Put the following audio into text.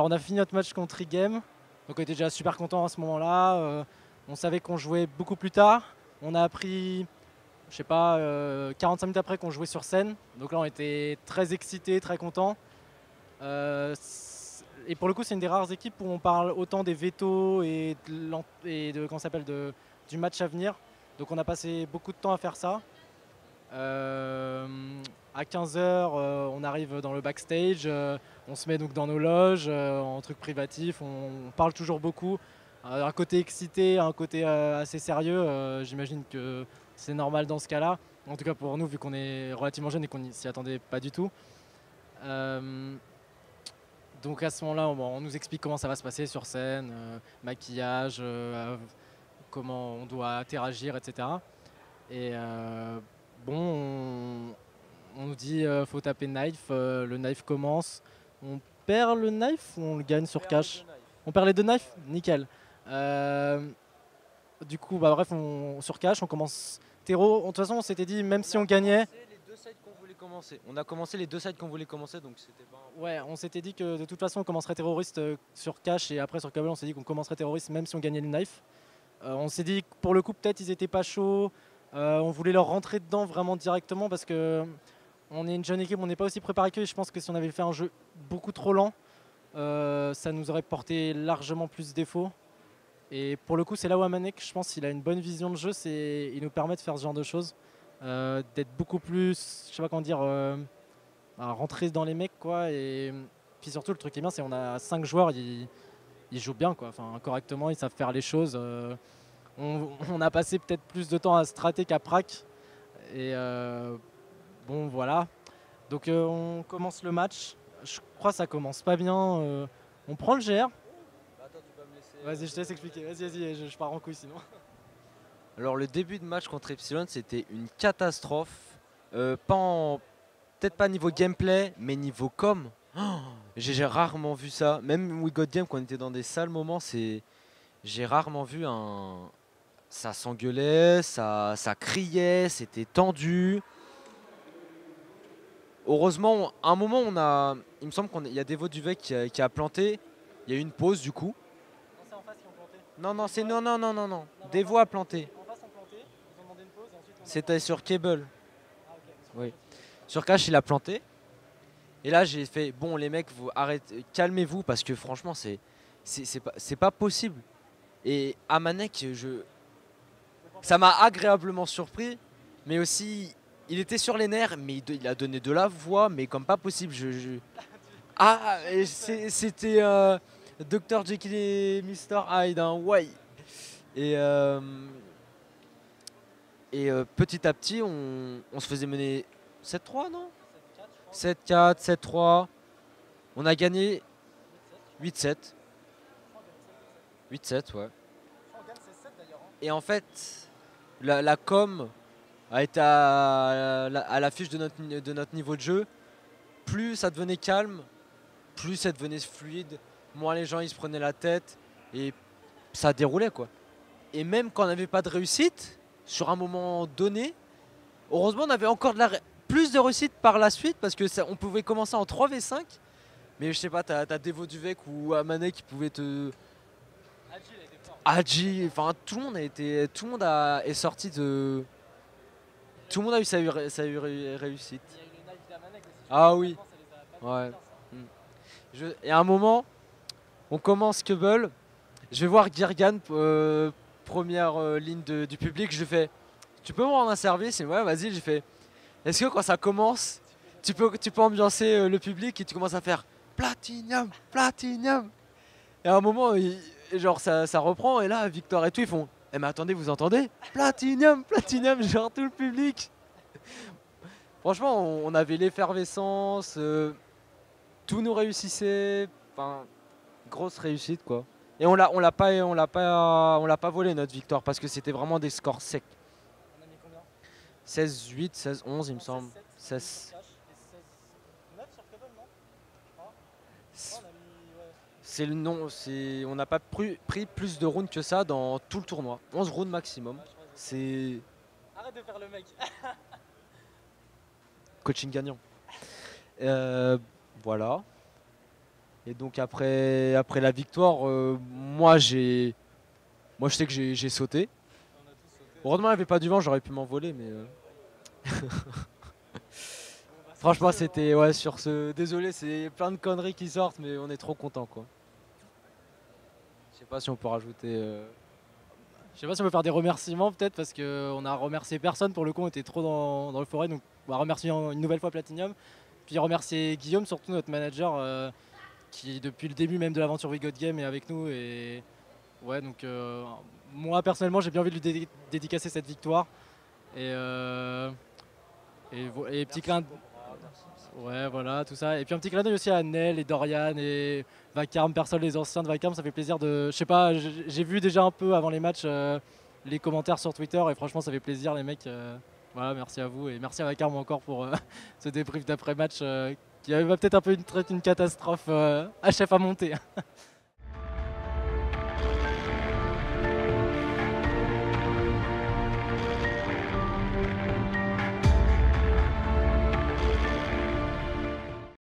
Alors on a fini notre match contre E-Game, donc on était déjà super content à ce moment-là. On savait qu'on jouait beaucoup plus tard. On a appris, je sais pas, 45 minutes après qu'on jouait sur scène. Donc là on était très excités, très contents. Et pour le coup c'est une des rares équipes où on parle autant des vétos et comment ça s'appelle, du match à venir. Donc on a passé beaucoup de temps à faire ça. Euh, à 15 heures, on arrive dans le backstage, on se met donc dans nos loges, en truc privatif, on parle toujours beaucoup. Un côté excité, un côté assez sérieux, j'imagine que c'est normal dans ce cas-là. En tout cas pour nous, vu qu'on est relativement jeunes et qu'on s'y attendait pas du tout. Euh, donc à ce moment-là, on nous explique comment ça va se passer sur scène, maquillage, comment on doit interagir, etc. Et bon, on nous dit faut taper knife, le knife commence. On perd le knife ou on le gagne sur cash? On perd les deux knives? Nickel. Euh, du coup, bah, bref, sur cash, on commence terreau. De toute façon, on s'était dit, même si on gagnait, On a commencé les deux sides qu'on voulait commencer, donc c'était pas. ouais, on s'était dit que de toute façon, on commencerait terroriste sur cash et après sur câble, on s'est dit qu'on commencerait terroriste même si on gagnait le knife. On s'est dit que pour le coup, peut-être ils étaient pas chauds. On voulait leur rentrer dedans vraiment directement parce que on est une jeune équipe, on n'est pas aussi préparé qu'eux. Je pense que si on avait fait un jeu beaucoup trop lent, ça nous aurait porté largement plus défaut. Et pour le coup, c'est là où Amanek, je pense, il a une bonne vision de jeu, il nous permet de faire ce genre de choses, d'être beaucoup plus, je sais pas comment dire, à rentrer dans les mecs, quoi. Et puis surtout, le truc qui est bien, c'est qu'on a 5 joueurs, ils jouent bien, quoi. Enfin, correctement, ils savent faire les choses. On a passé peut-être plus de temps à strater qu'à prac. Et bon, voilà. Donc on commence le match. Je crois que ça commence pas bien. On prend le GR. Attends, tu vas me laisser. Vas-y, je te laisse expliquer. Vas-y, je pars en couille sinon. Alors le début de match contre Epsilon, c'était une catastrophe. Pas en- Peut-être pas niveau gameplay, mais niveau com. Oh, j'ai rarement vu ça. Même We Got Game, quand on était dans des sales moments, j'ai rarement vu un. Ça s'engueulait, ça criait, c'était tendu. Heureusement, à un moment, il me semble qu'il y a Devo Duvet qui a planté. Il y a eu une pause du coup. Non, c'est en face qui ont planté. Non, non, c'est non. Devo a planté. En face, ont planté. Ils ont demandé une pause et ensuite on a C'était sur Cable. Ah, ok. Oui. Sur Cash, il a planté. Et là, j'ai fait bon, les mecs, vous arrêtez, calmez-vous parce que franchement, c'est pas possible. Et Amanek, ça m'a agréablement surpris, mais aussi, il était sur les nerfs, mais il a donné de la voix, mais comme pas possible. Ah, et c'était Dr. Jekyll et Mr. Hyde, hein, ouais. Et, euh, et petit à petit, on se faisait mener 7-3, non? 7-4, 7-3. On a gagné 8-7. 8-7, ouais. Et en fait, la com a été à l'affiche de notre niveau de jeu. Plus ça devenait calme, plus ça devenait fluide, moins les gens ils se prenaient la tête et ça déroulait quoi. Et même quand on n'avait pas de réussite, sur un moment donné, heureusement on avait encore plus de réussite par la suite parce que on pouvait commencer en 3v5. Mais je sais pas, t'as Devo Duvec ou Amane qui pouvait te. Adji, enfin tout le monde est sorti de. Tout le monde a eu réussite. Ah oui. Ouais. Et à un moment, on commence Cubble. Je vais voir Girgan, première ligne du public. Je fais, tu peux me rendre un service? Et ouais, vas-y. J'ai fait, est-ce que quand ça commence, tu peux ambiancer le public et tu commences à faire Platinum, Platinum. Et à un moment, genre ça reprend et là, Victor et tout, ils font, eh mais attendez, vous entendez? Platinum, Platinum, genre tout le public. Franchement, on avait l'effervescence, tout nous réussissait, enfin, grosse réussite quoi. Et on l'a pas volé notre victoire parce que c'était vraiment des scores secs. On a mis combien? 16-8, 16-11 il me semble. 16. C'est le nom, on n'a pas pris plus de rounds que ça dans tout le tournoi. 11 rounds maximum. C'est Arrête de faire le mec. coaching gagnant. Voilà. Et donc après la victoire, moi je sais que j'ai sauté. Heureusement il n'y avait pas du vent, j'aurais pu m'envoler, mais franchement c'était ouais sur ce. Désolé, c'est plein de conneries qui sortent, mais on est trop content quoi. Je sais pas si on peut rajouter. Je sais pas si on peut faire des remerciements peut-être parce qu'on a remercié personne pour le coup, on était trop dans le forêt, donc on va remercier une nouvelle fois Platinum. Puis remercier Guillaume, surtout notre manager, qui depuis le début même de l'aventure We Got Game est avec nous. Et ouais, donc moi personnellement j'ai bien envie de lui dédicacer cette victoire. Et, et petit clin ouais, voilà, tout ça. Et puis un petit clin d'œil aussi à Nel et Dorian et Vacarme, personne les anciens de Vacarme, ça fait plaisir de. Je sais pas, j'ai vu déjà un peu avant les matchs les commentaires sur Twitter et franchement ça fait plaisir les mecs. Voilà, merci à vous et merci à Vacarme encore pour ce débrief d'après-match qui avait peut-être un peu une catastrophe à chef à monter.